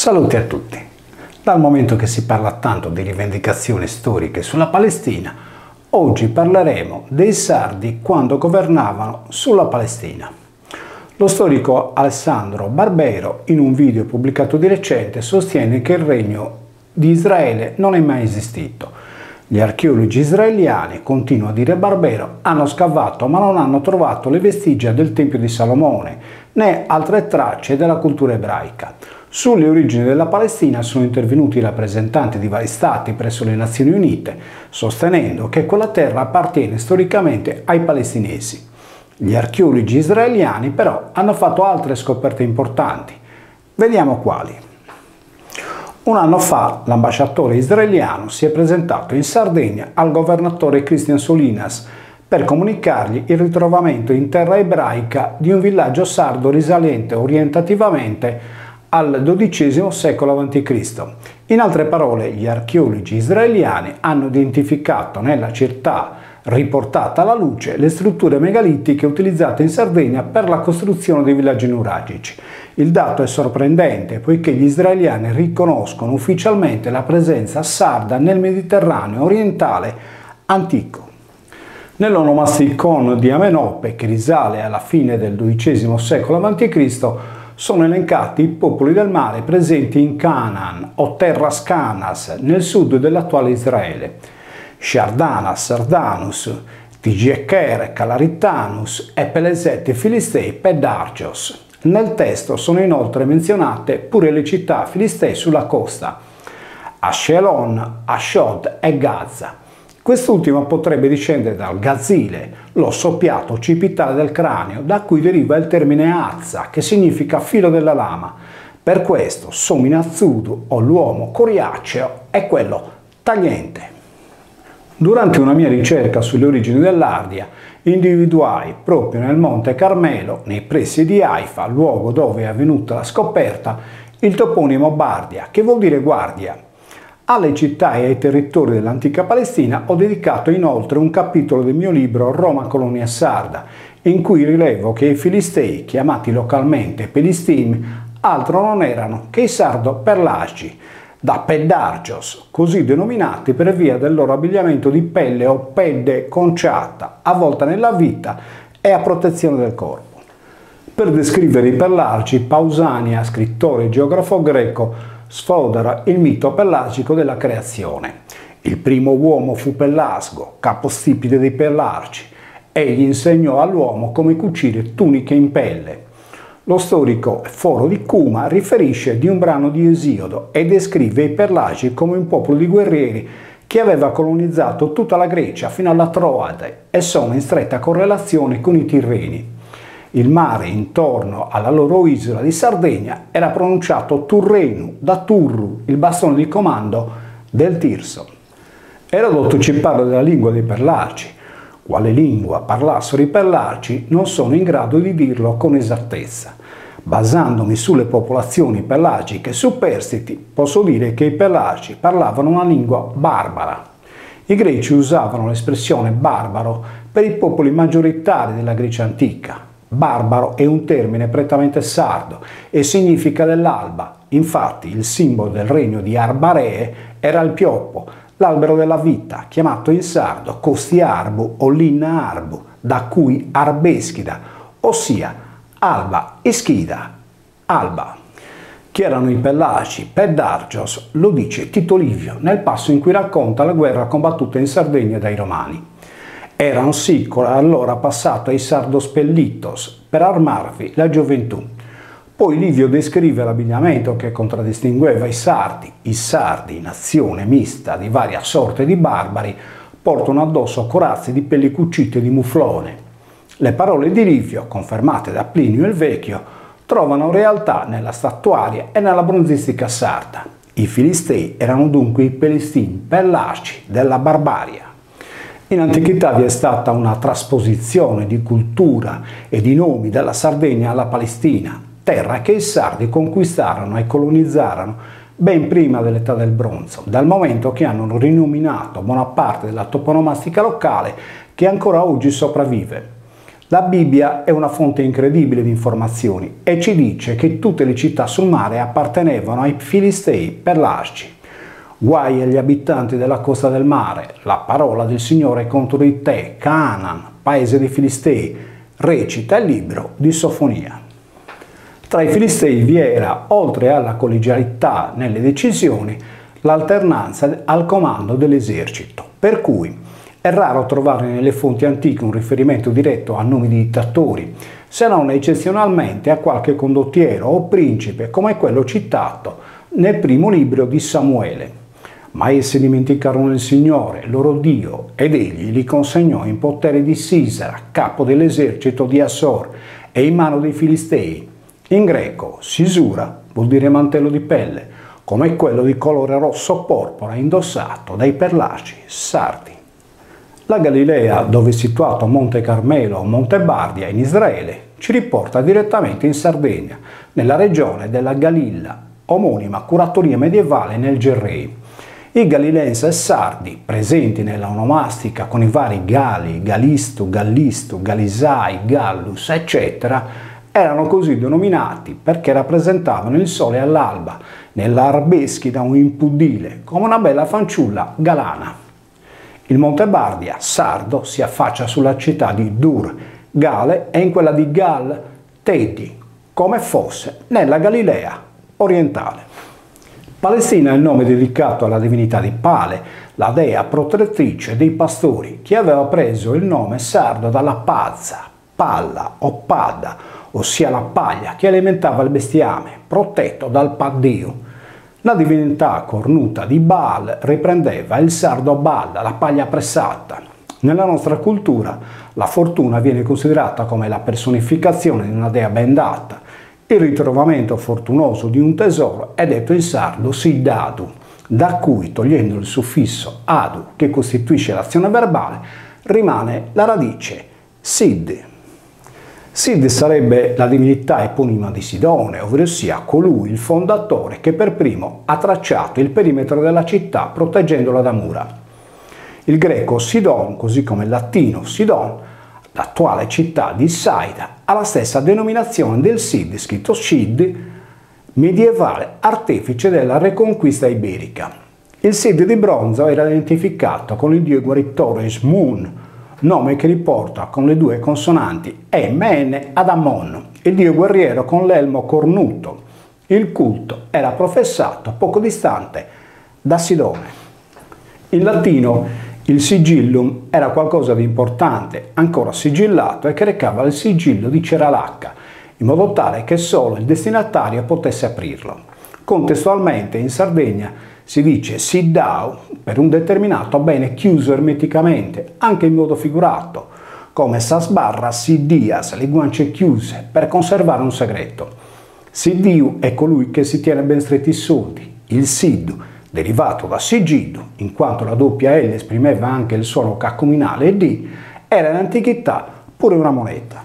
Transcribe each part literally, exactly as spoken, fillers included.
Salute a tutti! Dal momento che si parla tanto di rivendicazioni storiche sulla Palestina, oggi parleremo dei Sardi quando governavano sulla Palestina. Lo storico Alessandro Barbero, in un video pubblicato di recente, sostiene che il regno di Israele non è mai esistito. Gli archeologi israeliani, continua a dire Barbero, hanno scavato ma non hanno trovato le vestigia del Tempio di Salomone, né altre tracce della cultura ebraica. Sulle origini della Palestina sono intervenuti rappresentanti di vari stati presso le Nazioni Unite, sostenendo che quella terra appartiene storicamente ai palestinesi. Gli archeologi israeliani però hanno fatto altre scoperte importanti. Vediamo quali. Un anno fa l'ambasciatore israeliano si è presentato in Sardegna al governatore Christian Solinas per comunicargli il ritrovamento in terra ebraica di un villaggio sardo risalente orientativamente al dodicesimo secolo avanti Cristo. In altre parole, gli archeologi israeliani hanno identificato nella città riportata alla luce le strutture megalitiche utilizzate in Sardegna per la costruzione dei villaggi nuragici. Il dato è sorprendente poiché gli israeliani riconoscono ufficialmente la presenza sarda nel Mediterraneo orientale antico. Nell'onomasticon di Amenope, che risale alla fine del dodicesimo secolo avanti Cristo, sono elencati i popoli del mare presenti in Canaan o Terras Canas, nel sud dell'attuale Israele. Shardanas, Sardanus, Tigieker, Calaritanus, Epeleset, Filistei, Pedargios. Nel testo sono inoltre menzionate pure le città filistee sulla costa, Ascelon, Ashdod e Gaza. Quest'ultima potrebbe discendere dal Gazile, l'osso piatto occipitale del cranio, da cui deriva il termine Azza, che significa filo della lama. Per questo Sominazzudu, o l'uomo coriaceo, è quello tagliente. Durante una mia ricerca sulle origini dell'Ardia, individuai proprio nel Monte Carmelo, nei pressi di Haifa, luogo dove è avvenuta la scoperta, il toponimo Bardia, che vuol dire guardia. Alle città e ai territori dell'antica Palestina ho dedicato inoltre un capitolo del mio libro Roma Colonia Sarda, in cui rilevo che i Filistei, chiamati localmente Pelistim, altro non erano che i sardo-perlagi, da Pedargios, così denominati per via del loro abbigliamento di pelle o pelle conciata, avvolta nella vita e a protezione del corpo. Per descrivere i Perlagi, Pausania, scrittore e geografo greco, sfodera il mito pellagico della creazione. Il primo uomo fu Pellasgo, capostipite dei Pellargi. Egli insegnò all'uomo come cucire tuniche in pelle. Lo storico Foro di Cuma riferisce di un brano di Esiodo e descrive i Perlagi come un popolo di guerrieri che aveva colonizzato tutta la Grecia fino alla Troade e sono in stretta correlazione con i Tirreni. Il mare intorno alla loro isola di Sardegna era pronunciato Turrenu, da Turru, il bastone di comando del Tirso. Erodoto ci parla della lingua dei Perlagi. Quale lingua parlassero i Perlagi non sono in grado di dirlo con esattezza. Basandomi sulle popolazioni pelagiche superstiti, posso dire che i Pelagi parlavano una lingua barbara. I greci usavano l'espressione barbaro per i popoli maggioritari della Grecia antica. Barbaro è un termine prettamente sardo e significa dell'alba. Infatti il simbolo del regno di Arbaree era il pioppo, l'albero della vita, chiamato in sardo Costiarbu o Linna Arbu, da cui Arbeschida, ossia alba e schida, alba. Chi erano i Pellagi? Pedargios lo dice Tito Livio nel passo in cui racconta la guerra combattuta in Sardegna dai Romani. Era un sicolo allora passato ai sardos pellitos per armarvi la gioventù. Poi Livio descrive l'abbigliamento che contraddistingueva i sardi. I sardi, nazione mista di varia sorte di barbari, portano addosso corazze di pelli cucite di muflone. Le parole di Livio, confermate da Plinio il Vecchio, trovano realtà nella statuaria e nella bronzistica sarda. I Filistei erano dunque i Pelistim, Pellaci della barbaria. In antichità vi è stata una trasposizione di cultura e di nomi dalla Sardegna alla Palestina, terra che i sardi conquistarono e colonizzarono ben prima dell'età del bronzo, dal momento che hanno rinominato buona parte della toponomastica locale che ancora oggi sopravvive. La Bibbia è una fonte incredibile di informazioni e ci dice che tutte le città sul mare appartenevano ai Filistei Pelasgi. Guai agli abitanti della costa del mare, la parola del Signore è contro di te, Canaan, paese dei Filistei, recita il libro di Sofonia. Tra i Filistei vi era, oltre alla collegialità nelle decisioni, l'alternanza al comando dell'esercito, per cui è raro trovare nelle fonti antiche un riferimento diretto a nomi di dittatori, se non eccezionalmente a qualche condottiero o principe come quello citato nel primo libro di Samuele. Ma essi dimenticarono il Signore, loro Dio, ed egli li consegnò in potere di Sisera, capo dell'esercito di Assor, e in mano dei Filistei. In greco, Sisura vuol dire mantello di pelle, come quello di colore rosso porpora indossato dai Pelasgi sardi. La Galilea, dove è situato Monte Carmelo o Monte Bardia in Israele, ci riporta direttamente in Sardegna, nella regione della Galilla, omonima curatoria medievale nel Gerrei. I Galilensi e Sardi, presenti nella onomastica con i vari Gali, Galistu, Gallistu, Galisai, Gallus, eccetera, erano così denominati perché rappresentavano il sole all'alba, nell'Arbeschida un impudile, come una bella fanciulla galana. Il Monte Bardia, sardo, si affaccia sulla città di Dur, Gale, e in quella di Gal, Tedi, come fosse nella Galilea orientale. Palestina è il nome dedicato alla divinità di Pale, la dea protettrice dei pastori, che aveva preso il nome sardo dalla pazza, palla o pada, ossia la paglia che alimentava il bestiame, protetto dal Paddio. La divinità cornuta di Baal riprendeva il sardo Baal, la paglia pressata. Nella nostra cultura la fortuna viene considerata come la personificazione di una dea bendata. Il ritrovamento fortunoso di un tesoro è detto in sardo Siddadu, da cui, togliendo il suffisso adu che costituisce l'azione verbale, rimane la radice Sid. Sid sarebbe la divinità eponima di Sidone, ovvero sia colui, il fondatore, che per primo ha tracciato il perimetro della città proteggendola da mura. Il greco Sidon, così come il latino Sidon, l'attuale città di Saida, ha la stessa denominazione del Sid, scritto Cid, medievale artefice della reconquista iberica. Il Sid di bronzo era identificato con il dio guaritore Shmun, nome che riporta con le due consonanti E, Mene ad Ammon, il dio guerriero con l'elmo cornuto. Il culto era professato poco distante da Sidone. In latino il sigillum era qualcosa di importante, ancora sigillato, e che recava il sigillo di Ceralacca, in modo tale che solo il destinatario potesse aprirlo. Contestualmente in Sardegna si dice siddau per un determinato bene chiuso ermeticamente, anche in modo figurato, come sasbarra siddias, le guance chiuse, per conservare un segreto. Siddiu è colui che si tiene ben stretti i soldi, il siddu, derivato da sigillo, in quanto la doppia L esprimeva anche il suono cacuminale e D, era in antichità pure una moneta.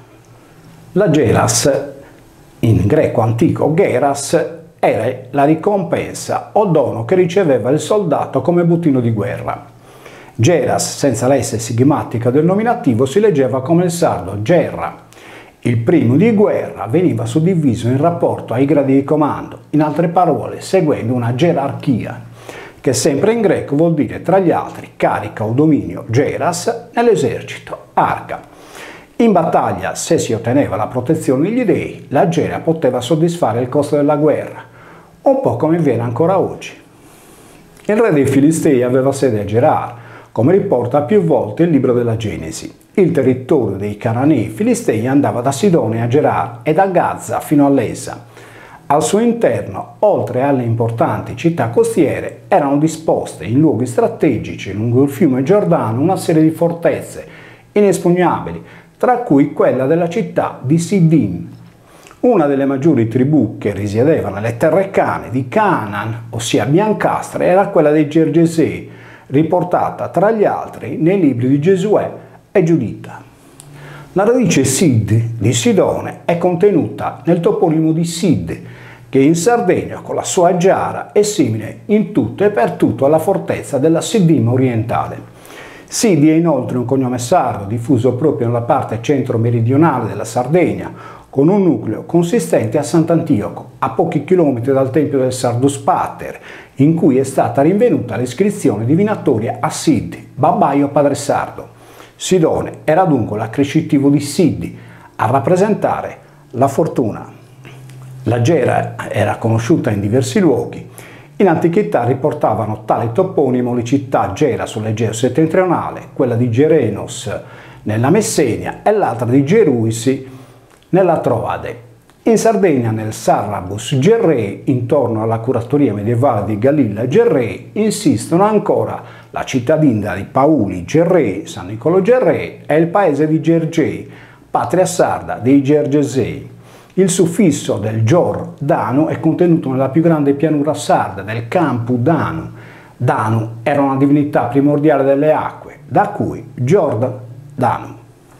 La geras, in greco antico geras, era la ricompensa o dono che riceveva il soldato come bottino di guerra. Geras, senza la S sigmatica del nominativo, si leggeva come il sardo gerra. Il primo di guerra veniva suddiviso in rapporto ai gradi di comando, in altre parole, seguendo una gerarchia, che sempre in greco vuol dire tra gli altri carica o dominio, geras, nell'esercito, arca. In battaglia, se si otteneva la protezione degli dei, la gera poteva soddisfare il costo della guerra, un po' come avviene ancora oggi. Il re dei Filistei aveva sede a Gerar, come riporta più volte il libro della Genesi. Il territorio dei Cananei Filistei andava da Sidone a Gerar e da Gaza fino all'Esa. Al suo interno, oltre alle importanti città costiere, erano disposte in luoghi strategici lungo il fiume Giordano una serie di fortezze inespugnabili, tra cui quella della città di Siddim. Una delle maggiori tribù che risiedeva nelle terre cane di Canaan, ossia biancastre, era quella dei Gergesei, riportata tra gli altri nei libri di Giosuè e Giuditta. La radice Sid di Sidone è contenuta nel toponimo di Sid, che in Sardegna con la sua giara è simile in tutto e per tutto alla fortezza della Siddim orientale. Sidi è inoltre un cognome sardo diffuso proprio nella parte centro-meridionale della Sardegna, con un nucleo consistente a Sant'Antioco, a pochi chilometri dal tempio del Sardus Pater, in cui è stata rinvenuta l'iscrizione divinatoria a Sidi, babbaio padre sardo. Sidone era dunque l'accrescitivo di Sidi, a rappresentare la fortuna. La Gera era conosciuta in diversi luoghi. In antichità riportavano tale toponimo le città Gera sull'Egeo settentrionale, quella di Gerenos nella Messenia e l'altra di Geruisi nella Troade. In Sardegna, nel Sarrabus Gerrei, intorno alla curatoria medievale di Galilla Gerrei, insistono ancora la cittadina di Pauli Gerrei, San Niccolò Gerrei e il paese di Gergei, patria sarda dei Gergesei. Il suffisso del Gior Danu è contenuto nella più grande pianura sarda del Campu Danu. Danu era una divinità primordiale delle acque, da cui Giord Danu.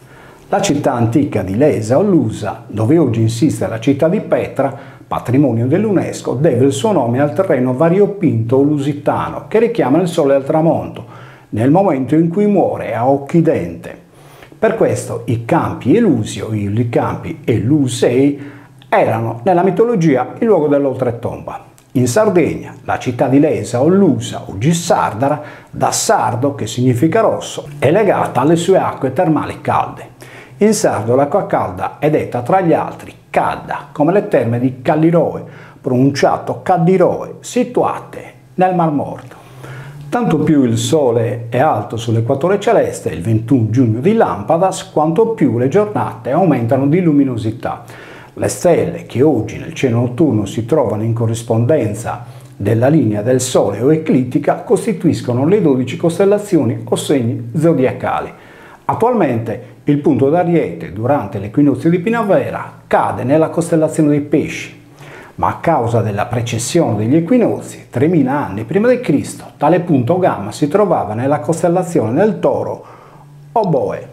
La città antica di Lesa o Lusa, dove oggi insiste la città di Petra, patrimonio dell'UNESCO, deve il suo nome al terreno variopinto o lusitano che richiama il sole al tramonto, nel momento in cui muore a Occidente. Per questo i campi elusi o i campi elusei erano nella mitologia il luogo dell'oltretomba. In Sardegna la città di Lesa o Lusa o Gissardara, da sardo che significa rosso, è legata alle sue acque termali calde. In sardo l'acqua calda è detta tra gli altri Cadda, come le terme di Calliroe, pronunciato Caddiroe, situate nel Mar Morto. Tanto più il Sole è alto sull'equatore celeste, il ventuno giugno di Lampadas, quanto più le giornate aumentano di luminosità. Le stelle che oggi nel cielo notturno si trovano in corrispondenza della linea del Sole o eclittica costituiscono le dodici costellazioni o segni zodiacali. Attualmente il punto d'Ariete durante l'equinozio di primavera cade nella costellazione dei Pesci, ma a causa della precessione degli equinozi, tremila anni prima di Cristo, tale punto gamma si trovava nella costellazione del Toro o Boe.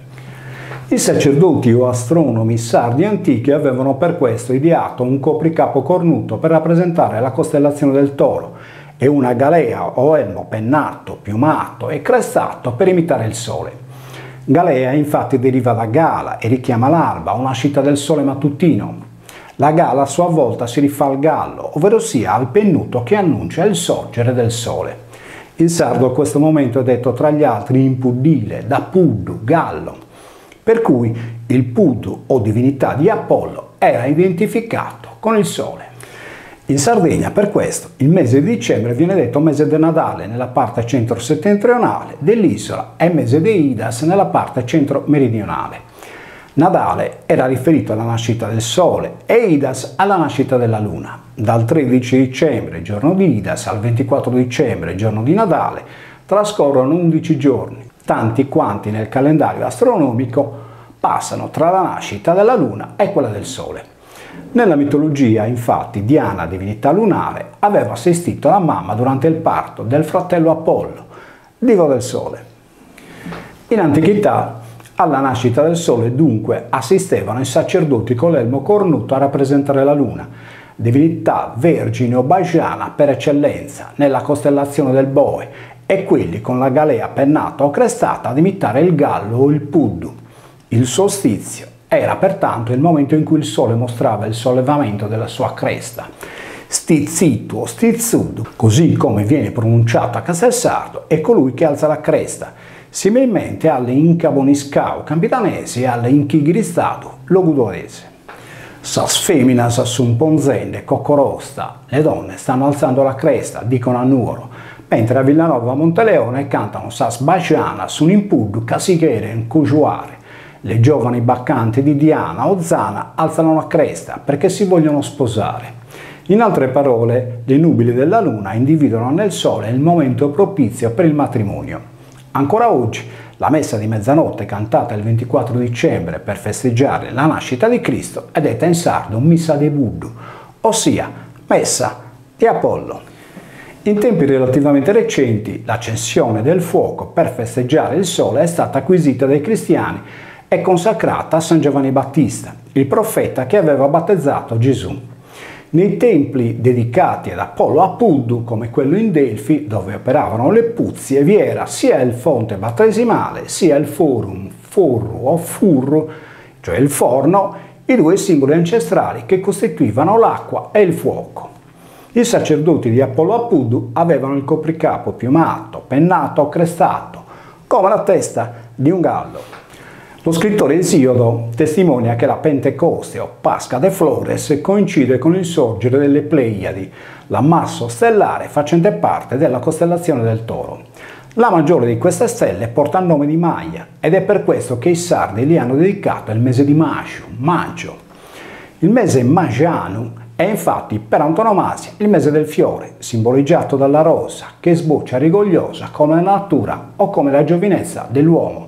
I sacerdoti o astronomi sardi antichi avevano per questo ideato un copricapo cornuto per rappresentare la costellazione del Toro e una galea o elmo pennato, piumato e crestato per imitare il Sole. Galea infatti deriva da gala e richiama l'alba o nascita del sole mattutino. La gala a sua volta si rifà al gallo, ovvero sia al pennuto che annuncia il sorgere del sole. In sardo questo momento è detto tra gli altri impudile, da puddu, gallo, per cui il puddu o divinità di Apollo era identificato con il sole. In Sardegna per questo il mese di dicembre viene detto mese del Natale nella parte centro-settentrionale dell'isola e mese di Idas nella parte centro-meridionale. Natale era riferito alla nascita del Sole e Idas alla nascita della Luna. Dal tredici dicembre, giorno di Idas, al ventiquattro dicembre, giorno di Natale, trascorrono undici giorni, tanti quanti nel calendario astronomico passano tra la nascita della Luna e quella del Sole. Nella mitologia, infatti, Diana, divinità lunare, aveva assistito la mamma durante il parto del fratello Apollo, dio del Sole. In antichità, alla nascita del Sole dunque assistevano i sacerdoti con l'elmo cornuto a rappresentare la Luna, divinità vergine o bagiana per eccellenza nella costellazione del Boe, e quelli con la galea pennata o crestata ad imitare il gallo o il puddu. Il solstizio era pertanto il momento in cui il Sole mostrava il sollevamento della sua cresta. Stizitu o stizzudu, così come viene pronunciato a Castelsardo, è colui che alza la cresta, similmente alle Incaboniscao campidanesi e alle Inchigiristadu logudorese. Sas feminas sun ponzende coccorosta, le donne stanno alzando la cresta, dicono a Nuoro, mentre a Villanova Monteleone cantano Sas baciana sun impuddu casighere cujuare. Le giovani baccanti di Diana o Zana alzano la cresta perché si vogliono sposare. In altre parole, le nubili della Luna individuano nel Sole il momento propizio per il matrimonio. Ancora oggi, la messa di mezzanotte cantata il ventiquattro dicembre per festeggiare la nascita di Cristo è detta in sardo Missa de Buddu, ossia Messa di Apollo. In tempi relativamente recenti, l'accensione del fuoco per festeggiare il Sole è stata acquisita dai cristiani e consacrata a San Giovanni Battista, il profeta che aveva battezzato Gesù. Nei templi dedicati ad Apollo Apuddu, come quello in Delfi, dove operavano le puzie, vi era sia il fonte battesimale, sia il forum, forru o furru, cioè il forno, i due simboli ancestrali che costituivano l'acqua e il fuoco. I sacerdoti di Apollo Apuddu avevano il copricapo piumato, pennato o crestato, come la testa di un gallo. Lo scrittore Esiodo testimonia che la Pentecoste o Pasca de Flores coincide con il sorgere delle Pleiadi, l'ammasso stellare facente parte della costellazione del Toro. La maggiore di queste stelle porta il nome di Maia ed è per questo che i sardi gli hanno dedicato il mese di Maggio, maggio. Il mese Magianu è infatti per antonomasia il mese del fiore, simboleggiato dalla rosa, che sboccia rigogliosa come la natura o come la giovinezza dell'uomo.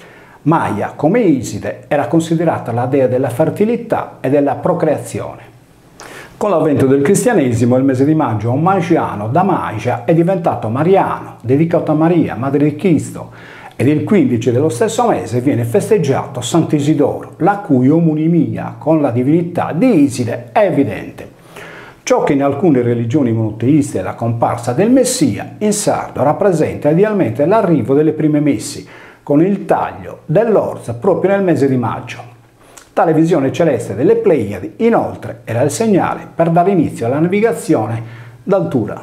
Maia, come Iside, era considerata la dea della fertilità e della procreazione. Con l'avvento del cristianesimo il mese di maggio o magiano da Magia è diventato mariano, dedicato a Maria, madre di Cristo, ed il quindici dello stesso mese viene festeggiato Sant'Isidoro, la cui omonimia con la divinità di Iside è evidente. Ciò che in alcune religioni monoteiste è la comparsa del Messia, in sardo rappresenta idealmente l'arrivo delle prime messi, con il taglio dell'orsa proprio nel mese di maggio. Tale visione celeste delle Pleiadi, inoltre, era il segnale per dare inizio alla navigazione d'altura.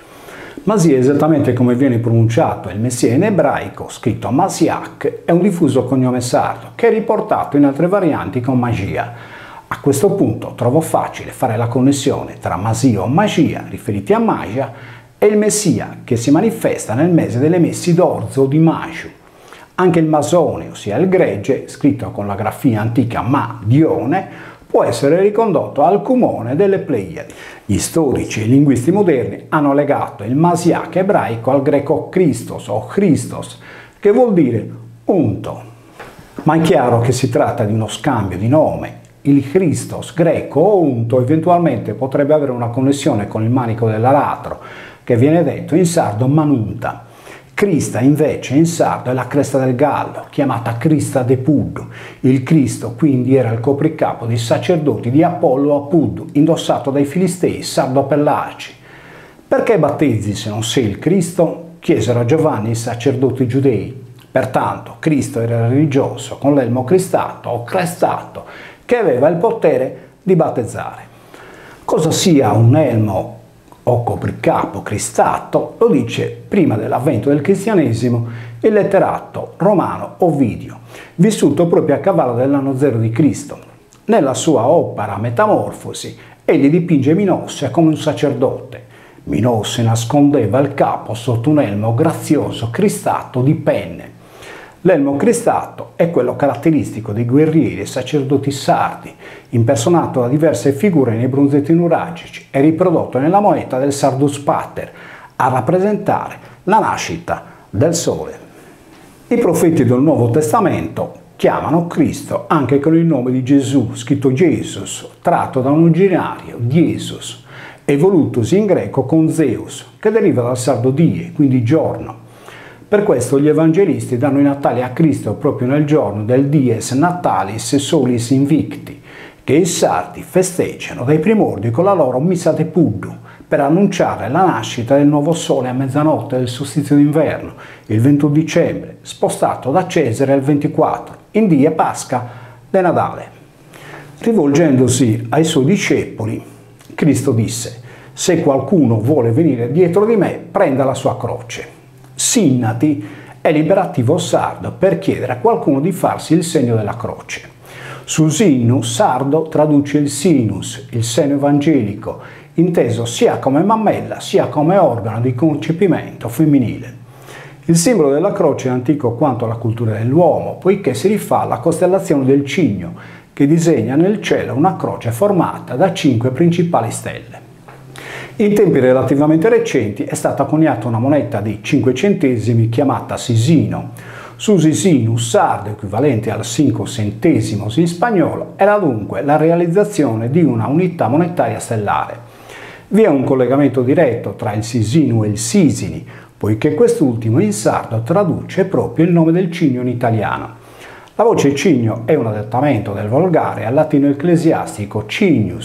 Masia, esattamente come viene pronunciato il Messia in ebraico, scritto Masiach, è un diffuso cognome sardo, che è riportato in altre varianti con magia. A questo punto trovo facile fare la connessione tra Masia o magia, riferiti a Magia, e il Messia, che si manifesta nel mese delle messi d'orzo o di Maggio. Anche il masone, ossia il gregge, scritto con la grafia antica Ma Dione, può essere ricondotto al cumone delle Pleiadi. Gli storici e i linguisti moderni hanno legato il Masiach ebraico al greco Christos o Christos, che vuol dire unto. Ma è chiaro che si tratta di uno scambio di nome. Il Christos greco o unto eventualmente potrebbe avere una connessione con il manico dell'aratro, che viene detto in sardo manunta. Crista invece in sardo è la cresta del gallo, chiamata Crista de Puddu. Il Cristo quindi era il copricapo dei sacerdoti di Apollo Apuddu, indossato dai filistei sardo-pellaci. Perché battezzi se non sei il Cristo? Chiesero a Giovanni i sacerdoti giudei. Pertanto Cristo era religioso con l'elmo cristato o crestato, che aveva il potere di battezzare. Cosa sia un elmo o copricapo cristato lo dice, prima dell'avvento del cristianesimo, il letterato romano Ovidio, vissuto proprio a cavallo dell'anno zero di Cristo. Nella sua opera Metamorfosi egli dipinge Minosse come un sacerdote. Minosse nascondeva il capo sotto un elmo grazioso cristato di penne. L'elmo cristato è quello caratteristico dei guerrieri e sacerdoti sardi, impersonato da diverse figure nei bronzetti nuragici e riprodotto nella moneta del Sardus Pater, a rappresentare la nascita del sole. I profeti del Nuovo Testamento chiamano Cristo anche con il nome di Gesù, scritto Jesus, tratto da un originario, Jesus, evolutosi in greco con Zeus, che deriva dal sardo die, quindi giorno. Per questo gli evangelisti danno i natali a Cristo proprio nel giorno del Dies Natalis Solis Invicti, che i sardi festeggiano dai primordi con la loro Missa de Puddu, per annunciare la nascita del nuovo sole a mezzanotte del solstizio d'inverno, il ventuno dicembre, spostato da Cesare al ventiquattro, in die Pasca de Natale. Rivolgendosi ai suoi discepoli, Cristo disse: «Se qualcuno vuole venire dietro di me, prenda la sua croce». Sinnati è l'imperativo sardo per chiedere a qualcuno di farsi il segno della croce. Susinus sardo traduce il sinus, il seno evangelico, inteso sia come mammella sia come organo di concepimento femminile. Il simbolo della croce è antico quanto la cultura dell'uomo, poiché si rifà alla costellazione del Cigno, che disegna nel cielo una croce formata da cinque principali stelle. In tempi relativamente recenti è stata coniata una moneta di cinque centesimi chiamata sisino. Su sisinus sardo, equivalente al cinque centésimos in spagnolo, era dunque la realizzazione di una unità monetaria stellare. Vi è un collegamento diretto tra il sisino e il sisini, poiché quest'ultimo in sardo traduce proprio il nome del cigno in italiano. La voce cigno è un adattamento del volgare al latino ecclesiastico cinius,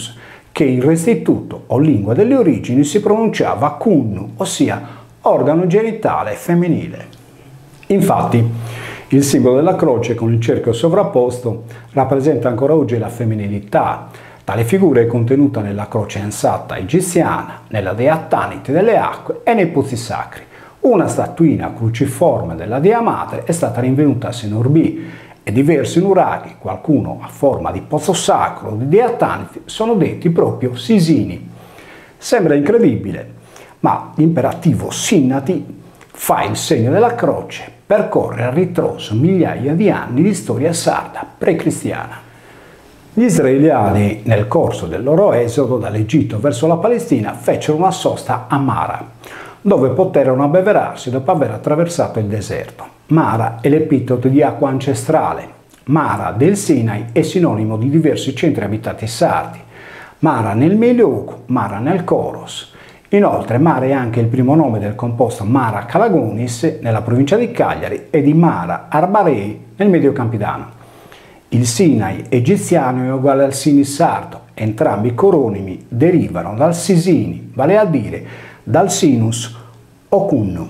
che in restituto o lingua delle origini si pronunciava cunnu, ossia organo genitale femminile. Infatti, il simbolo della croce con il cerchio sovrapposto rappresenta ancora oggi la femminilità. Tale figura è contenuta nella croce ansata egiziana, nella dea Tanit delle acque e nei pozzi sacri. Una statuina cruciforme della dea madre è stata rinvenuta a Senorbì e diversi nuraghi, qualcuno a forma di pozzo sacro di dea Tanit, sono detti proprio sisini. Sembra incredibile, ma l'imperativo Sinnati fa il segno della croce, percorre a ritroso migliaia di anni di storia sarda pre-cristiana. Gli israeliani, nel corso del loro esodo dall'Egitto verso la Palestina, fecero una sosta a Mara, dove poterono abbeverarsi dopo aver attraversato il deserto. Mara è l'epiteto di acqua ancestrale. Mara del Sinai è sinonimo di diversi centri abitati sardi. Mara nel Meliuc, Mara nel Coros. Inoltre Mara è anche il primo nome del composto Mara Calagonis nella provincia di Cagliari e di Mara Arbarei nel Medio Campidano. Il Sinai egiziano è uguale al Sinis sardo, entrambi i coronimi derivano dal Sisini, vale a dire dal Sinus o Cunnu.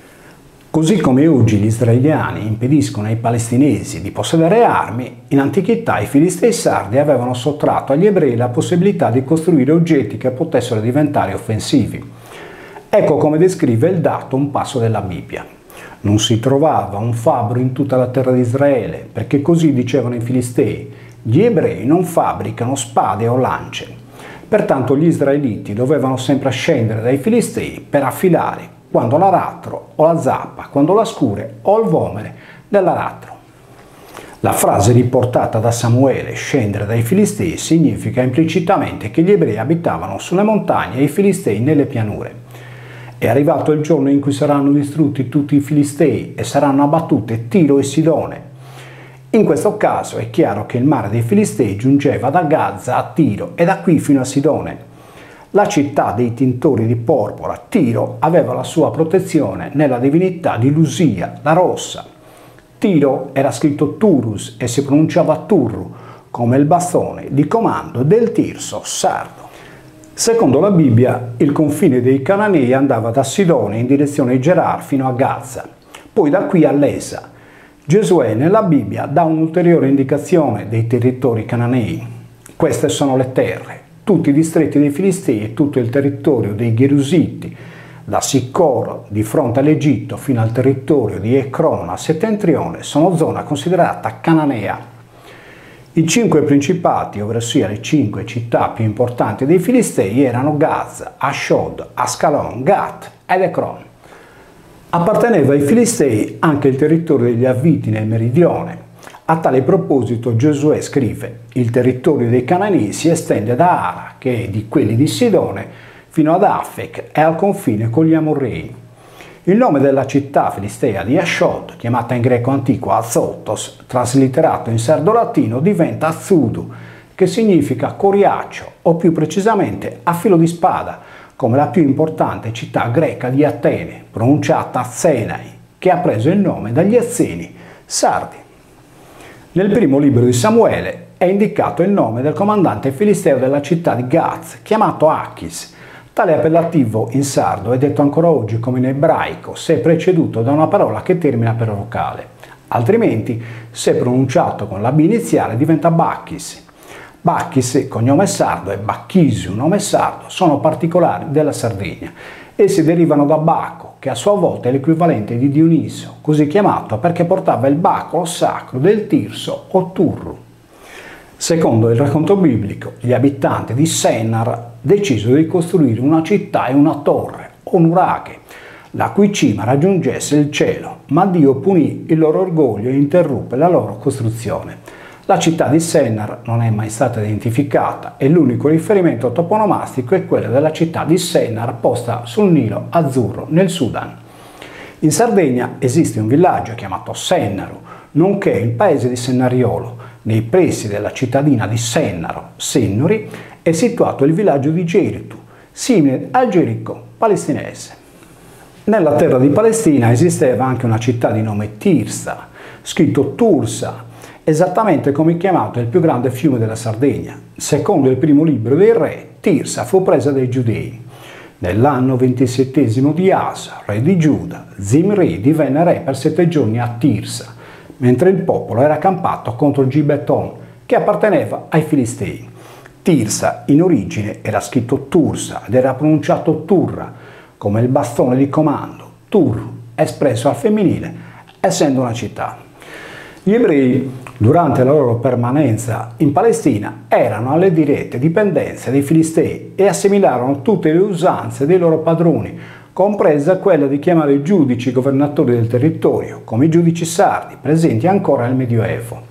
Così come oggi gli israeliani impediscono ai palestinesi di possedere armi, in antichità i filistei sardi avevano sottratto agli ebrei la possibilità di costruire oggetti che potessero diventare offensivi. Ecco come descrive il dato un passo della Bibbia. Non si trovava un fabbro in tutta la terra di Israele, perché così dicevano i filistei: gli ebrei non fabbricano spade o lance. Pertanto gli israeliti dovevano sempre scendere dai filistei per affilare quando l'aratro o la zappa, quando la scure o il vomere dell'aratro. La frase riportata da Samuele, scendere dai filistei, significa implicitamente che gli ebrei abitavano sulle montagne e i filistei nelle pianure. È arrivato il giorno in cui saranno distrutti tutti i filistei e saranno abbattute Tiro e Sidone. In questo caso è chiaro che il mare dei filistei giungeva da Gaza a Tiro e da qui fino a Sidone. La città dei tintori di porpora, Tiro, aveva la sua protezione nella divinità di Lusia, la rossa. Tiro era scritto Turus e si pronunciava Turru, come il bastone di comando del Tirso sardo. Secondo la Bibbia, il confine dei Cananei andava da Sidone in direzione Gerar fino a Gaza, poi da qui a Lesa. Giosuè nella Bibbia dà un'ulteriore indicazione dei territori cananei. Queste sono le terre, tutti i distretti dei Filistei e tutto il territorio dei Gerusiti, da Siccoro di fronte all'Egitto fino al territorio di Ecrona a settentrione, sono zona considerata cananea. I cinque principati, ovvero sia le cinque città più importanti dei Filistei, erano Gaza, Ashdod, Ascalon, Gat ed Ecron. Apparteneva ai Filistei anche il territorio degli Avviti nel meridione. A tale proposito Giosuè scrive: il territorio dei Cananei si estende da Ara, che è di quelli di Sidone, fino ad Afec e al confine con gli Amorrei. Il nome della città filistea di Ashdod, chiamata in greco antico Azotos, traslitterato in sardo-latino, diventa Azudu, che significa coriaccio, o più precisamente a filo di spada, come la più importante città greca di Atene, pronunciata Athenai, che ha preso il nome dagli Azeni, sardi. Nel primo libro di Samuele è indicato il nome del comandante filisteo della città di Gaz, chiamato Achis. Tale appellativo in sardo è detto ancora oggi come in ebraico se è preceduto da una parola che termina per vocale, altrimenti se pronunciato con la B iniziale diventa Bacchis. Bacchis, cognome sardo, e Bacchisiu, nome sardo, sono particolari della Sardegna. Essi derivano da Baco, che a sua volta è l'equivalente di Dioniso, così chiamato perché portava il bacolo sacro del Tirso o Turru. Secondo il racconto biblico, gli abitanti di Sennar decisero di costruire una città e una torre, o nuraghe, la cui cima raggiungesse il cielo, ma Dio punì il loro orgoglio e interruppe la loro costruzione. La città di Sennar non è mai stata identificata e l'unico riferimento toponomastico è quello della città di Sennar posta sul Nilo Azzurro, nel Sudan. In Sardegna esiste un villaggio chiamato Sennaru, nonché il paese di Sennariolo. Nei pressi della cittadina di Sennaro, Sennuri, è situato il villaggio di Geritu, simile al Gerico palestinese. Nella terra di Palestina esisteva anche una città di nome Tirsa, scritto Tursa, esattamente come è chiamato il più grande fiume della Sardegna. Secondo il primo libro dei Re, Tirsa fu presa dai Giudei. Nell'anno ventisettesimo di Asa, re di Giuda, Zimri divenne re per sette giorni a Tirsa, mentre il popolo era accampato contro Gibeton, che apparteneva ai Filistei. Tirsa in origine era scritto Tursa ed era pronunciato Turra, come il bastone di comando, Tur, espresso al femminile, essendo una città. Gli ebrei, durante la loro permanenza in Palestina, erano alle dirette dipendenze dei Filistei e assimilarono tutte le usanze dei loro padroni, compresa quella di chiamare i giudici governatori del territorio, come i giudici sardi, presenti ancora nel Medioevo.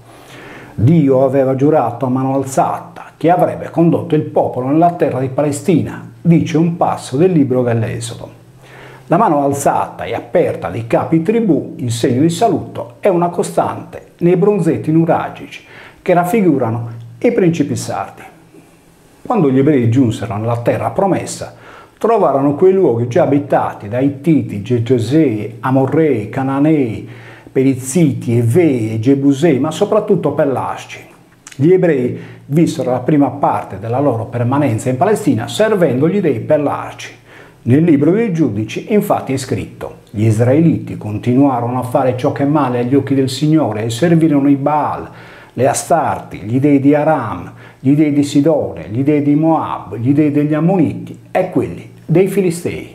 Dio aveva giurato a mano alzata che avrebbe condotto il popolo nella terra di Palestina, dice un passo del libro dell'Esodo. La mano alzata e aperta dei capi tribù in segno di saluto è una costante nei bronzetti nuragici che raffigurano i principi sardi. Quando gli ebrei giunsero nella terra promessa, trovarono quei luoghi già abitati da Ittiti, Gergesei, Amorrei, Cananei, Perizziti, Evei, Gebusei, ma soprattutto Pellasci. Gli ebrei vissero la prima parte della loro permanenza in Palestina servendo gli dei Pellasci. Nel libro dei giudici infatti è scritto: gli israeliti continuarono a fare ciò che è male agli occhi del Signore e servirono i Baal, le Astarti, gli dei di Aram, gli dei di Sidone, gli dei di Moab, gli dei degli Ammoniti e quelli dei Filistei.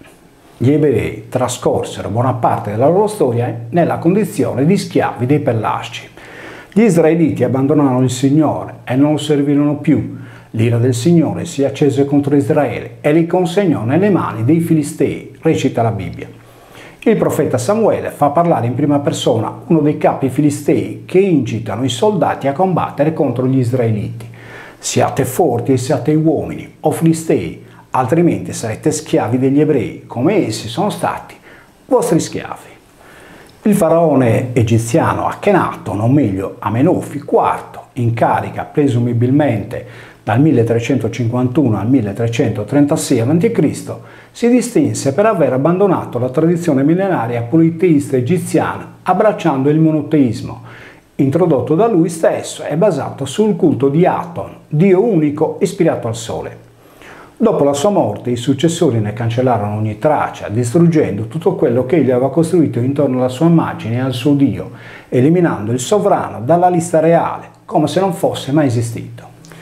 Gli ebrei trascorsero buona parte della loro storia nella condizione di schiavi dei Pellasci. Gli israeliti abbandonarono il Signore e non lo servirono più. L'ira del Signore si accese contro Israele e li consegnò nelle mani dei Filistei, recita la Bibbia. Il profeta Samuele fa parlare in prima persona uno dei capi filistei che incitano i soldati a combattere contro gli israeliti. Siate forti e siate uomini, o filistei, altrimenti sarete schiavi degli ebrei, come essi sono stati vostri schiavi. Il faraone egiziano Akhenaton, o meglio Amenofi quarto, in carica presumibilmente dal milletrecentocinquantuno al milletrecentotrentasei avanti Cristo, si distinse per aver abbandonato la tradizione millenaria politeista egiziana, abbracciando il monoteismo, introdotto da lui stesso e basato sul culto di Aton, dio unico ispirato al sole. Dopo la sua morte, i successori ne cancellarono ogni traccia, distruggendo tutto quello che egli aveva costruito intorno alla sua immagine e al suo dio, eliminando il sovrano dalla lista reale, come se non fosse mai esistito.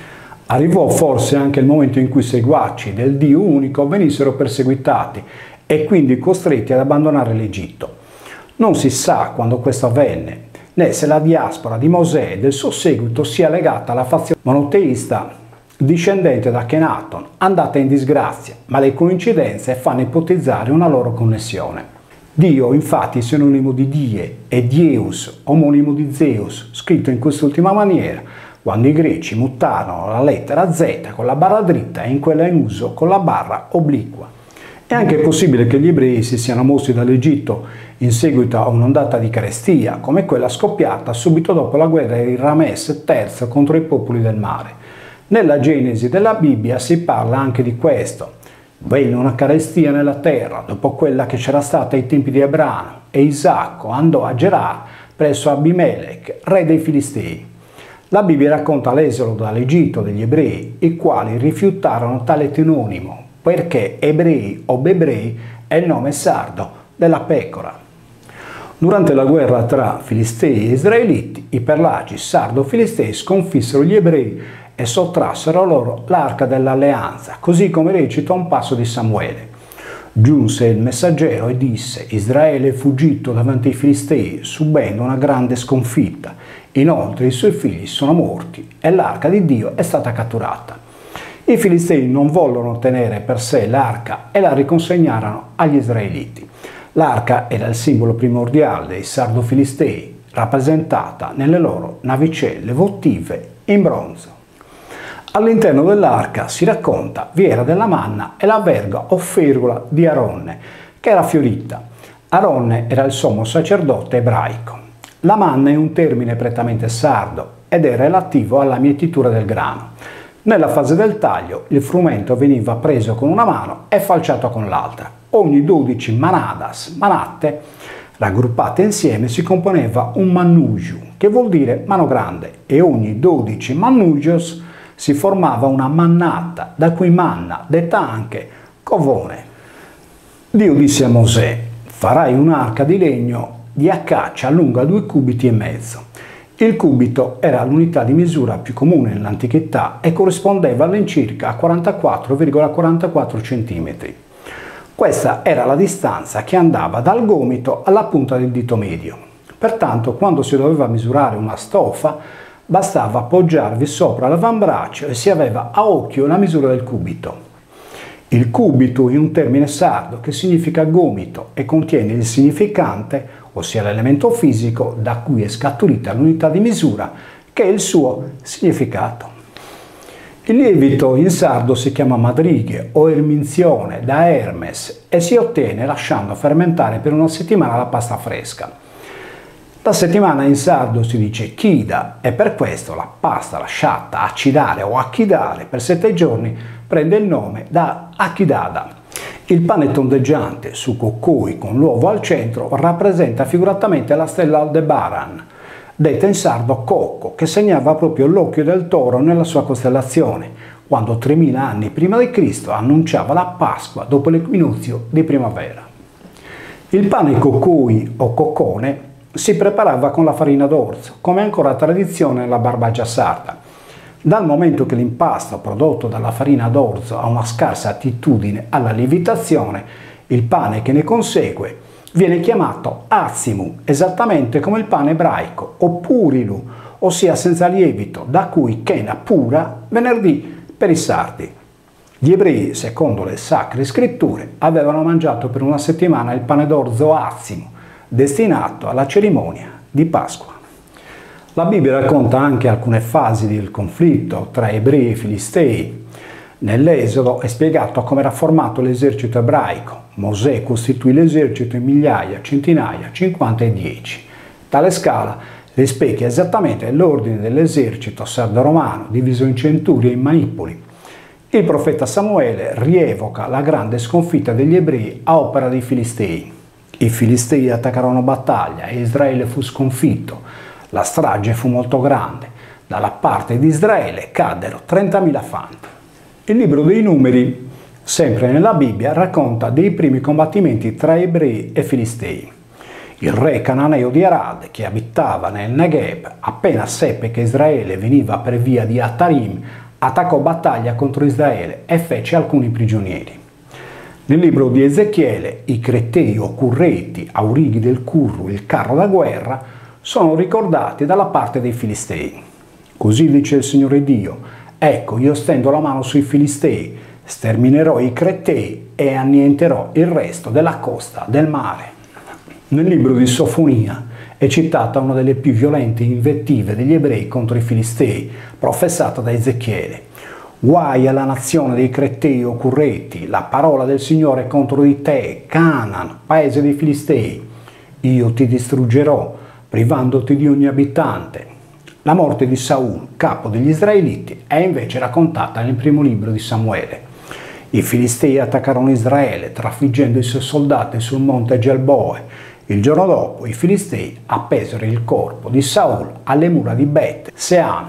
Arrivò forse anche il momento in cui i seguaci del Dio unico venissero perseguitati e quindi costretti ad abbandonare l'Egitto. Non si sa quando questo avvenne, né se la diaspora di Mosè e del suo seguito sia legata alla fazione monoteista discendente da Akhenaton, andata in disgrazia, ma le coincidenze fanno ipotizzare una loro connessione. Dio, infatti, è sinonimo di Die e Dieus, omonimo di Zeus, scritto in quest'ultima maniera, quando i greci mutarono la lettera Z con la barra dritta in quella in uso con la barra obliqua. È anche possibile che gli ebrei si siano mossi dall'Egitto in seguito a un'ondata di carestia, come quella scoppiata subito dopo la guerra di Rames terzo contro i popoli del mare. Nella Genesi della Bibbia si parla anche di questo. Venne una carestia nella terra, dopo quella che c'era stata ai tempi di Abramo, e Isacco andò a Gerar presso Abimelech, re dei Filistei. La Bibbia racconta l'esodo dall'Egitto degli ebrei, i quali rifiutarono tale etimonimo, perché ebrei o bebrei è il nome sardo della pecora. Durante la guerra tra Filistei e Israeliti, i perlagi sardo-filistei sconfissero gli ebrei e sottrassero loro l'arca dell'alleanza, così come recita un passo di Samuele. Giunse il messaggero e disse: Israele è fuggito davanti ai Filistei, subendo una grande sconfitta. Inoltre i suoi figli sono morti e l'arca di Dio è stata catturata. I Filistei non vollero tenere per sé l'arca e la riconsegnarono agli israeliti. L'arca era il simbolo primordiale dei sardo-filistei, rappresentata nelle loro navicelle votive in bronzo. All'interno dell'arca, si racconta, vi era della manna e la verga o ferula di Aronne, che era fiorita. Aronne era il sommo sacerdote ebraico. La manna è un termine prettamente sardo ed è relativo alla mietitura del grano. Nella fase del taglio, il frumento veniva preso con una mano e falciato con l'altra. Ogni dodici manadas, manatte, raggruppate insieme, si componeva un mannugiu, che vuol dire mano grande, e ogni dodici mannugios si formava una mannata, da cui manna, detta anche covone. Dio disse a Mosè: farai un'arca di legno di accacia lunga due cubiti e mezzo. Il cubito era l'unità di misura più comune nell'antichità e corrispondeva all'incirca a quarantaquattro virgola quarantaquattro centimetri. Questa era la distanza che andava dal gomito alla punta del dito medio. Pertanto, quando si doveva misurare una stoffa, bastava appoggiarvi sopra l'avambraccio e si aveva a occhio la misura del cubito. Il cubito è un termine sardo che significa gomito e contiene il significante, ossia l'elemento fisico da cui è scaturita l'unità di misura, che è il suo significato. Il lievito in sardo si chiama madrighe o erminzione da Hermes e si ottiene lasciando fermentare per una settimana la pasta fresca. La settimana in sardo si dice chida e per questo la pasta lasciata acidare o acchidare per sette giorni prende il nome da achidada. Il pane tondeggiante su coccoi con l'uovo al centro rappresenta figuratamente la stella Aldebaran, detta in sardo cocco, che segnava proprio l'occhio del toro nella sua costellazione, quando tremila anni prima di Cristo annunciava la Pasqua dopo l'equinozio di primavera. Il pane coccoi o coccone si preparava con la farina d'orzo, come ancora tradizione nella Barbagia sarda. Dal momento che l'impasto prodotto dalla farina d'orzo ha una scarsa attitudine alla lievitazione, il pane che ne consegue viene chiamato azimu, esattamente come il pane ebraico, o purilu, ossia senza lievito, da cui chena pura, venerdì per i sardi. Gli ebrei, secondo le sacre scritture, avevano mangiato per una settimana il pane d'orzo azimu, destinato alla cerimonia di Pasqua. La Bibbia racconta anche alcune fasi del conflitto tra ebrei e filistei. Nell'Esodo è spiegato come era formato l'esercito ebraico. Mosè costituì l'esercito in migliaia, centinaia, cinquanta e dieci. Tale scala rispecchia esattamente l'ordine dell'esercito sardo-romano, diviso in centurie e in manipoli. Il profeta Samuele rievoca la grande sconfitta degli ebrei a opera dei filistei. I filistei attaccarono battaglia e Israele fu sconfitto. La strage fu molto grande. Dalla parte di Israele caddero trentamila fanti. Il libro dei Numeri, sempre nella Bibbia, racconta dei primi combattimenti tra ebrei e filistei. Il re cananeo di Arad, che abitava nel Negev, appena seppe che Israele veniva per via di Atarim, attaccò battaglia contro Israele e fece alcuni prigionieri. Nel libro di Ezechiele, i Cretei o Curreti, aurighi del Curru, il carro da guerra, sono ricordati dalla parte dei Filistei. Così dice il Signore Dio: ecco, io stendo la mano sui Filistei, sterminerò i Cretei e annienterò il resto della costa del mare. Nel libro di Sofonia è citata una delle più violente invettive degli ebrei contro i Filistei, professata da Ezechiele. Guai alla nazione dei Cretei o Curreti, la parola del Signore contro di te, Canaan, paese dei Filistei. Io ti distruggerò, privandoti di ogni abitante. La morte di Saul, capo degli Israeliti, è invece raccontata nel primo libro di Samuele. I Filistei attaccarono Israele, trafiggendo i suoi soldati sul monte Gelboe. Il giorno dopo i Filistei appesero il corpo di Saul alle mura di Bet Sean.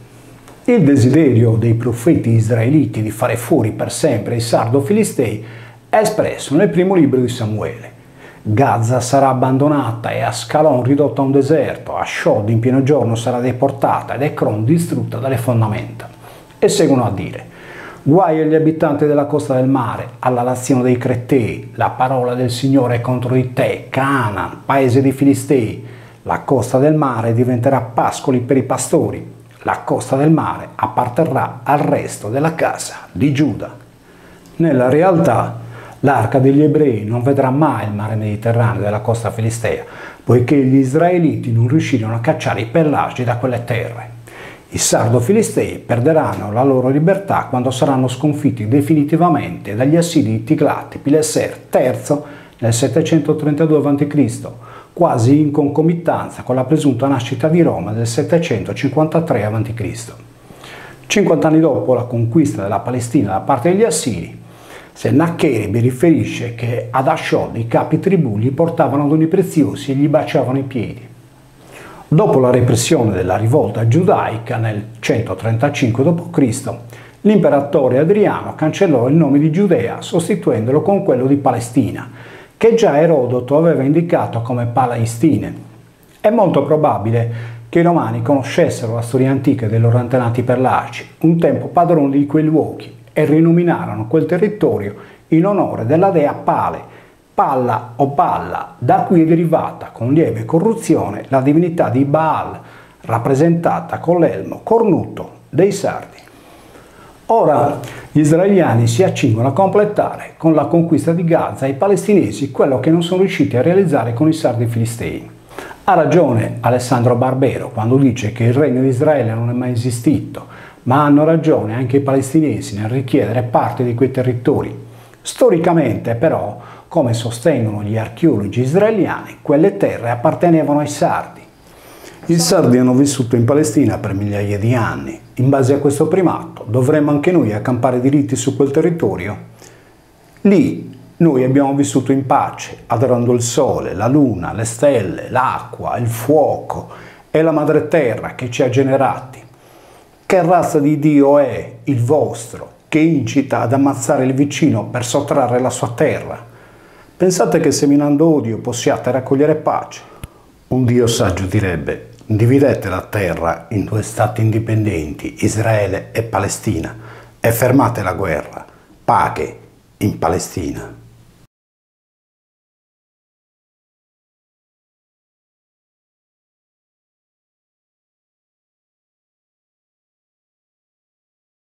Il desiderio dei profeti israeliti di fare fuori per sempre i sardo-filistei è espresso nel primo libro di Samuele. Gaza sarà abbandonata e Ascalon ridotta a un deserto, Ashdod in pieno giorno sarà deportata ed Ekron distrutta dalle fondamenta. E seguono a dire: guai agli abitanti della costa del mare, alla nazione dei Cretei, la parola del Signore è contro di te, Canaan, paese dei Filistei. La costa del mare diventerà pascoli per i pastori, la costa del mare apparterrà al resto della casa di Giuda. Nella realtà, l'arca degli ebrei non vedrà mai il mare Mediterraneo della costa filistea, poiché gli israeliti non riuscirono a cacciare i pellagi da quelle terre. I sardo-filistei perderanno la loro libertà quando saranno sconfitti definitivamente dagli assidi di Tiglat-Pileser terzo nel settecentotrentadue avanti Cristo, quasi in concomitanza con la presunta nascita di Roma del settecentocinquantatré avanti Cristo. cinquanta anni dopo la conquista della Palestina da parte degli Assiri, Sennaccherib riferisce che ad Ashdod i capi tribù gli portavano doni preziosi e gli baciavano i piedi. Dopo la repressione della rivolta giudaica nel centotrentacinque dopo Cristo, l'imperatore Adriano cancellò il nome di Giudea sostituendolo con quello di Palestina, che già Erodoto aveva indicato come Palestine. È molto probabile che i romani conoscessero la storia antica dei loro antenati perlaci, un tempo padroni di quei luoghi, e rinominarono quel territorio in onore della dea Pale, Palla o Balla, da cui è derivata con lieve corruzione la divinità di Baal, rappresentata con l'elmo cornuto dei Sardi. Ora gli israeliani si accingono a completare con la conquista di Gaza ai palestinesi quello che non sono riusciti a realizzare con i Sardi filistei. Ha ragione Alessandro Barbero quando dice che il regno di Israele non è mai esistito, ma hanno ragione anche i palestinesi nel richiedere parte di quei territori. Storicamente, però, come sostengono gli archeologi israeliani, quelle terre appartenevano ai Sardi. I Sardi hanno vissuto in Palestina per migliaia di anni. In base a questo primato, dovremmo anche noi accampare diritti su quel territorio? Lì noi abbiamo vissuto in pace, adorando il sole, la luna, le stelle, l'acqua, il fuoco e la madre terra che ci ha generati. Che razza di Dio è il vostro che incita ad ammazzare il vicino per sottrarre la sua terra? Pensate che seminando odio possiate raccogliere pace? Un Dio saggio direbbe: dividete la terra in due stati indipendenti, Israele e Palestina, e fermate la guerra. Pace in Palestina.